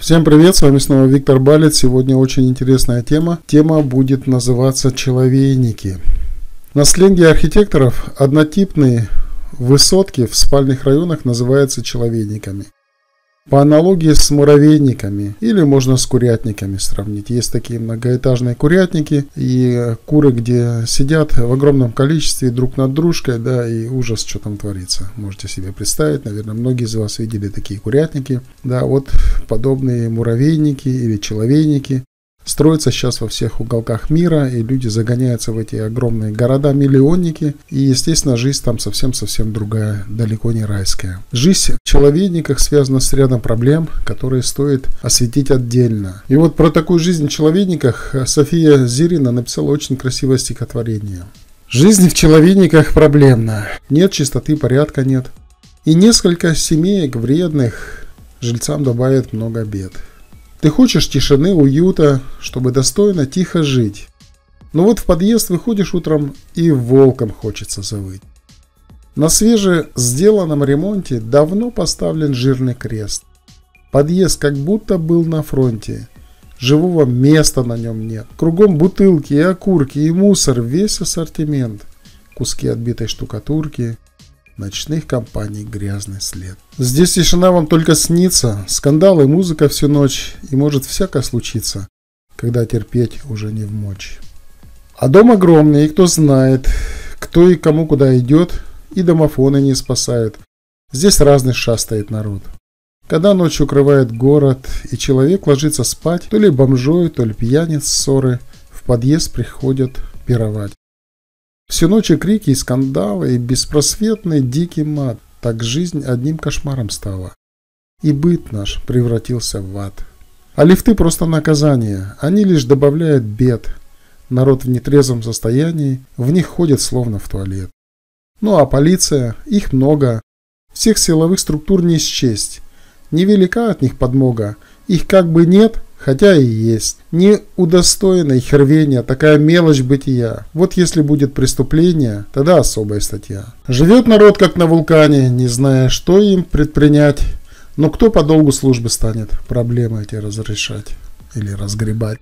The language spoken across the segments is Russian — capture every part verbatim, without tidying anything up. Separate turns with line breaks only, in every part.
Всем привет, с вами снова Виктор Балец. Сегодня очень интересная тема. Тема будет называться «Человейники». На сленге архитекторов однотипные высотки в спальных районах называются человейниками. По аналогии с муравейниками или можно с курятниками сравнить. Есть такие многоэтажные курятники и куры, где сидят в огромном количестве друг над дружкой, да, и ужас, что там творится. Можете себе представить, наверное, многие из вас видели такие курятники. Да, вот подобные муравейники или человейники строятся сейчас во всех уголках мира, и люди загоняются в эти огромные города-миллионники, и, естественно, жизнь там совсем-совсем другая, далеко не райская. Жизнь в человейниках связана с рядом проблем, которые стоит осветить отдельно. И вот про такую жизнь в человейниках София Зирина написала очень красивое стихотворение. «Жизнь в человейниках проблемна, нет чистоты, порядка нет, и несколько семеек вредных жильцам добавит много бед. Ты хочешь тишины, уюта, чтобы достойно, тихо жить. Но вот в подъезд выходишь утром, и волком хочется завыть. На свеже сделанном ремонте давно поставлен жирный крест. Подъезд как будто был на фронте. Живого места на нем нет. Кругом бутылки и окурки, и мусор, весь ассортимент. Куски отбитой штукатурки, ночных компаний грязный след. Здесь тишина вам только снится, скандалы, музыка всю ночь, и может всякое случиться, когда терпеть уже не вмочь. А дом огромный, и кто знает, кто и кому куда идет, и домофоны не спасают. Здесь разный шастает народ. Когда ночь укрывает город, и человек ложится спать, то ли бомжой, то ли пьяниц ссоры, в подъезд приходят пировать. Всю ночь и крики, и скандалы, и беспросветный дикий мат. Так жизнь одним кошмаром стала. И быт наш превратился в ад. А лифты просто наказание. Они лишь добавляют бед. Народ в нетрезвом состоянии в них ходит словно в туалет. Ну а полиция, их много. Всех силовых структур не счесть. Невелика от них подмога. Их как бы нет, хотя и есть. Не удостоена их рвения, такая мелочь бытия. Вот если будет преступление, тогда особая статья. Живет народ как на вулкане, не зная, что им предпринять. Но кто по долгу службы станет проблемы эти разрешать или разгребать?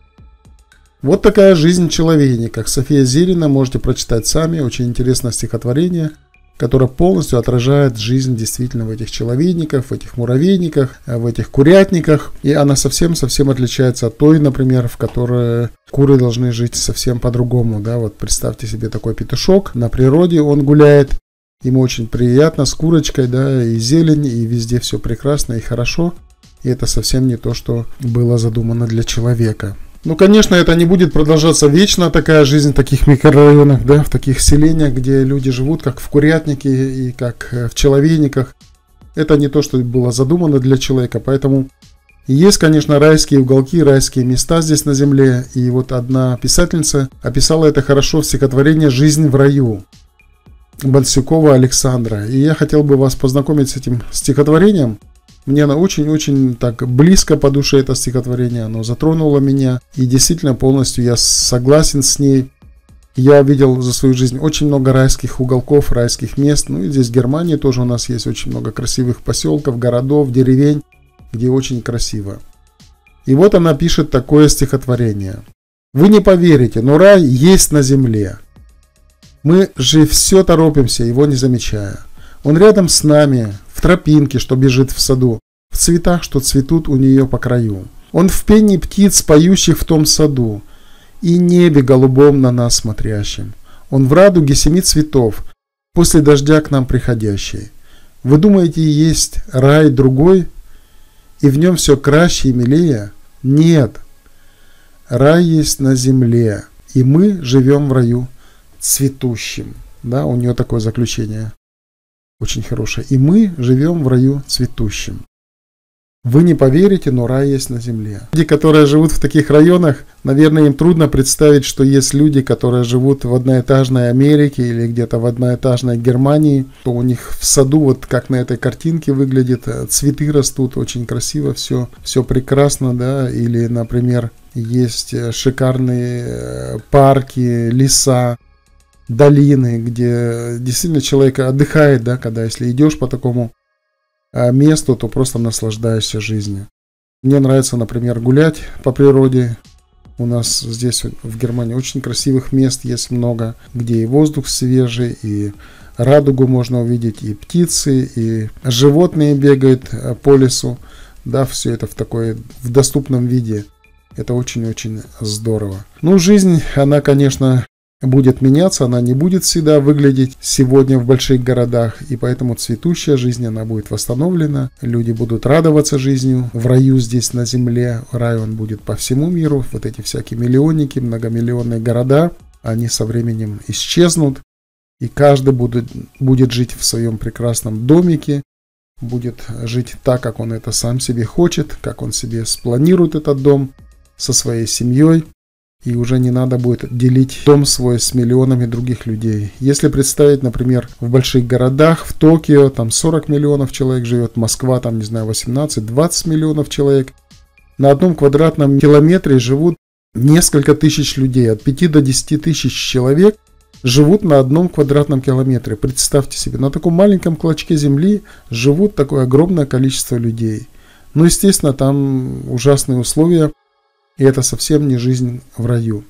Вот такая жизнь в человейниках. София Зирина, можете прочитать сами, очень интересное стихотворение, которая полностью отражает жизнь действительно в этих человейниках, в этих муравейниках, в этих курятниках. И она совсем-совсем отличается от той, например, в которой куры должны жить совсем по-другому. Да? Вот представьте себе такой петушок, на природе он гуляет, ему очень приятно с курочкой, да, и зелень, и везде все прекрасно и хорошо. И это совсем не то, что было задумано для человека. Ну, конечно, это не будет продолжаться вечно, такая жизнь в таких микрорайонах, да, в таких селениях, где люди живут как в курятнике и как в человейниках. Это не то, что было задумано для человека, поэтому есть, конечно, райские уголки, райские места здесь на земле. И вот одна писательница описала это хорошо в стихотворении «Жизнь в раю» Бальсюкова Александра. И я хотел бы вас познакомить с этим стихотворением. Мне оно очень-очень так близко по душе, это стихотворение, оно затронуло меня, и действительно полностью я согласен с ней. Я видел за свою жизнь очень много райских уголков, райских мест, ну и здесь в Германии тоже у нас есть очень много красивых поселков, городов, деревень, где очень красиво. И вот она пишет такое стихотворение. «Вы не поверите, но рай есть на земле. Мы же все торопимся, его не замечая. Он рядом с нами, в тропинке, что бежит в саду, в цветах, что цветут у нее по краю. Он в пении птиц, поющих в том саду, и небе голубом на нас смотрящем. Он в радуге семи цветов, после дождя к нам приходящий. Вы думаете, есть рай другой, и в нем все краще и милее? Нет, рай есть на земле, и мы живем в раю цветущем». Да, у нее такое заключение. Очень хорошее. «И мы живем в раю цветущем. Вы не поверите, но рай есть на земле». Люди, которые живут в таких районах, наверное, им трудно представить, что есть люди, которые живут в одноэтажной Америке или где-то в одноэтажной Германии, то у них в саду, вот как на этой картинке выглядит, цветы растут, очень красиво все, все прекрасно, да, или, например, есть шикарные парки, леса, долины, где действительно человек отдыхает, да, когда если идешь по такому месту, то просто наслаждаешься жизнью. Мне нравится, например, гулять по природе. У нас здесь в Германии очень красивых мест есть много, где и воздух свежий, и радугу можно увидеть, и птицы, и животные бегают по лесу. Да, все это в такой, в доступном виде. Это очень-очень здорово. Ну, жизнь, она, конечно, будет меняться, она не будет всегда выглядеть сегодня в больших городах, и поэтому цветущая жизнь, она будет восстановлена, люди будут радоваться жизнью в раю здесь на земле, рай он будет по всему миру, вот эти всякие миллионники, многомиллионные города, они со временем исчезнут, и каждый будет, будет жить в своем прекрасном домике, будет жить так, как он это сам себе хочет, как он себе спланирует этот дом со своей семьей. И уже не надо будет делить дом свой с миллионами других людей. Если представить, например, в больших городах, в Токио, там сорок миллионов человек живет, Москва, там, не знаю, восемнадцать-двадцать миллионов человек. На одном квадратном километре живут несколько тысяч людей, от пяти до десяти тысяч человек живут на одном квадратном километре. Представьте себе, на таком маленьком клочке земли живут такое огромное количество людей. Ну, естественно, там ужасные условия. И это совсем не жизнь в раю.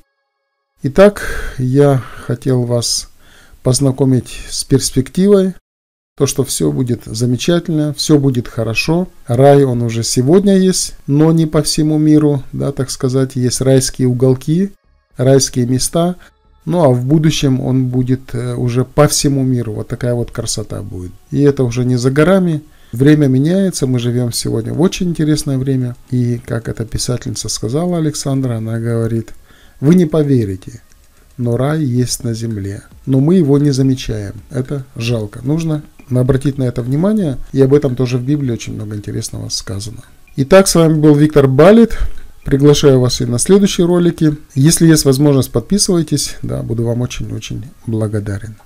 Итак, я хотел вас познакомить с перспективой, то, что все будет замечательно, все будет хорошо. Рай, он уже сегодня есть, но не по всему миру, да, так сказать, есть райские уголки, райские места. Ну а в будущем он будет уже по всему миру, вот такая вот красота будет. И это уже не за горами. Время меняется, мы живем сегодня в очень интересное время. И, как эта писательница сказала, Александра, она говорит, вы не поверите, но рай есть на земле. Но мы его не замечаем. Это жалко. Нужно обратить на это внимание. И об этом тоже в Библии очень много интересного сказано. Итак, с вами был Виктор Балит. Приглашаю вас и на следующие ролики. Если есть возможность, подписывайтесь. Да, буду вам очень-очень благодарен.